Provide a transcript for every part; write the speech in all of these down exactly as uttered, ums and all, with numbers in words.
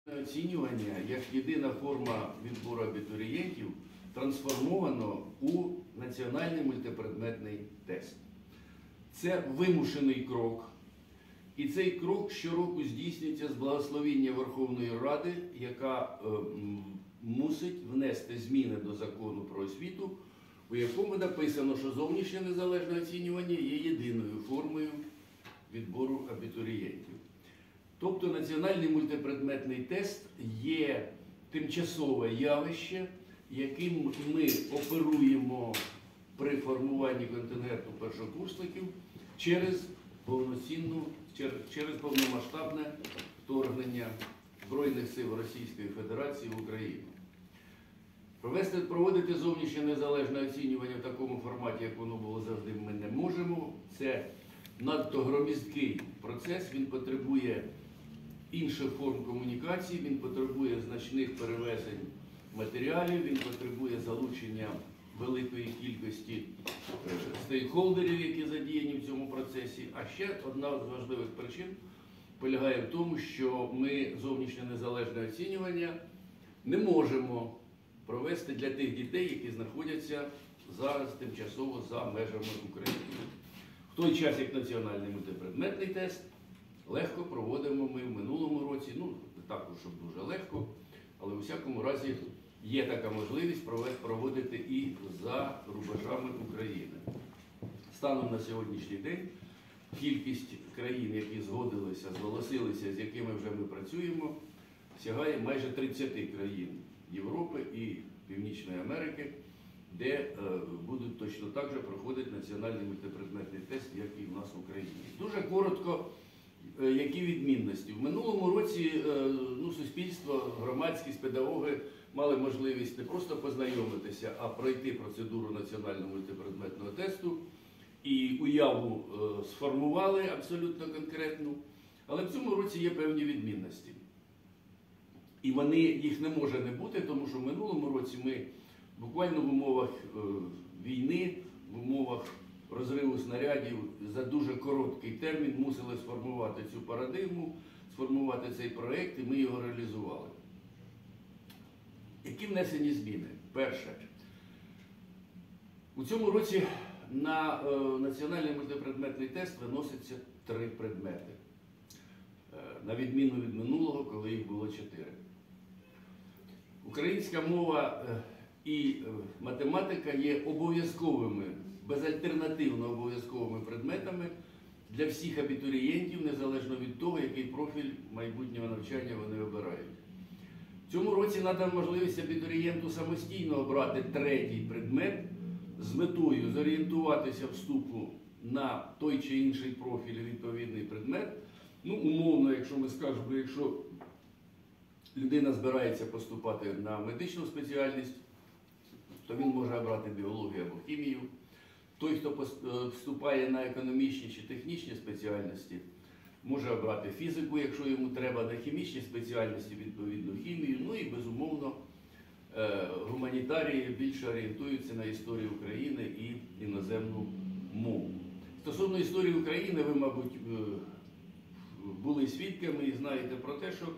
Оцінювання як єдина форма відбору абітурієнтів трансформовано у національний мультипредметний тест. Це вимушений крок, і цей крок щороку здійснюється з благословення Верховної Ради, яка е, мусить внести зміни до Закону про освіту, у якому написано, що зовнішнє незалежне оцінювання є єдиною формою відбору абітурієнтів. Тобто національний мультипредметний тест є тимчасове явище, яким ми оперуємо при формуванні контингенту першокурсників через повноцінну, через, через повномасштабне вторгнення Збройних сил Російської Федерації в Україну. Провести, проводити зовнішнє незалежне оцінювання в такому форматі, як воно було завжди, ми не можемо. Це надто громіздкий процес, він потребує інших форм комунікації, він потребує значних перевезень матеріалів, він потребує залучення великої кількості стейкхолдерів, які задіяні в цьому процесі. А ще одна з важливих причин полягає в тому, що ми зовнішнє незалежне оцінювання не можемо провести для тих дітей, які знаходяться зараз тимчасово за межами України. В той час, як національний мультипредметний тест, легко проводимо ми в минулому році, ну, не так, щоб дуже легко, але у всякому разі є така можливість проводити і за рубежами України. Станом на сьогоднішній день кількість країн, які згодилися, зголосилися, з якими вже ми працюємо, сягає майже тридцяти країн Європи і Північної Америки, де е, будуть точно так же проходити національний мультипредметний тест, як і в нас в Україні. Дуже коротко, е, які відмінності. В минулому році е, ну, суспільство, громадськість, педагоги мали можливість не просто познайомитися, а пройти процедуру національного мультипредметного тесту і уяву е, сформували абсолютно конкретну. Але в цьому році є певні відмінності. І вони, їх не може не бути, тому що в минулому році ми буквально в умовах е, війни, в умовах розриву снарядів за дуже короткий термін мусили сформувати цю парадигму, сформувати цей проєкт, і ми його реалізували. Які внесені зміни? Перше. У цьому році на е, національний мультипредметний тест виноситься три предмети. Е, на відміну від минулого, коли їх було чотири. Українська мова е, і математика є обов'язковими, безальтернативно обов'язковими предметами для всіх абітурієнтів, незалежно від того, який профіль майбутнього навчання вони обирають. В цьому році надана можливість абітурієнту самостійно обрати третій предмет з метою зорієнтуватися вступу на той чи інший профіль і відповідний предмет. Ну, умовно, якщо ми скажемо, якщо людина збирається поступати на медичну спеціальність, то він може обрати біологію або хімію. Той, хто вступає на економічні чи технічні спеціальності, може обрати фізику, якщо йому треба, на хімічні спеціальності, відповідно хімію. Ну і, безумовно, гуманітарії більше орієнтуються на історію України і іноземну мову. Стосовно історії України, ви, мабуть, були свідками і знаєте про те, що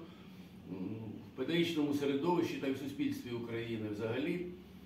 в педагогічному середовищі та й в суспільстві України взагалі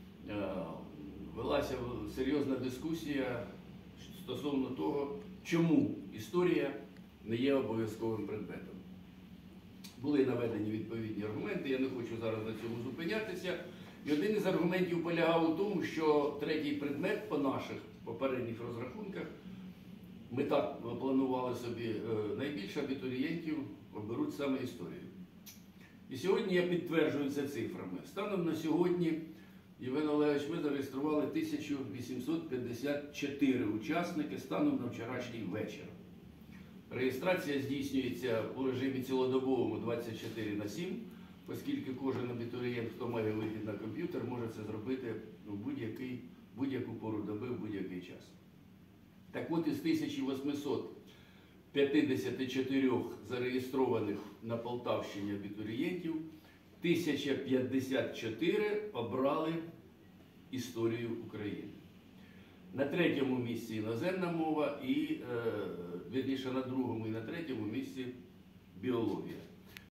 велася серйозна дискусія стосовно того, чому історія не є обов'язковим предметом. Були наведені відповідні аргументи, я не хочу зараз на цьому зупинятися. І один із аргументів полягав у тому, що третій предмет по наших попередніх розрахунках, ми так планували собі, найбільше абітурієнтів оберуть саме історію. І сьогодні я підтверджую це цифрами. Станом на сьогодні, Євген Олегович, ми зареєстрували тисячу вісімсот п'ятдесят чотири учасники станом на вчорашній вечір. Реєстрація здійснюється у режимі цілодобовому двадцять чотири на сім, оскільки кожен абітурієнт, хто має вихід на комп'ютер, може це зробити в будь-яку пору доби, в будь-який час. Так от, із тисячі восьмисот п'ятдесят чотири зареєстрованих на Полтавщині абітурієнтів, тисяча п'ятдесят чотири обрали історію України. На третьому місці іноземна мова і, е, вірніше, на другому і на третьому місці біологія.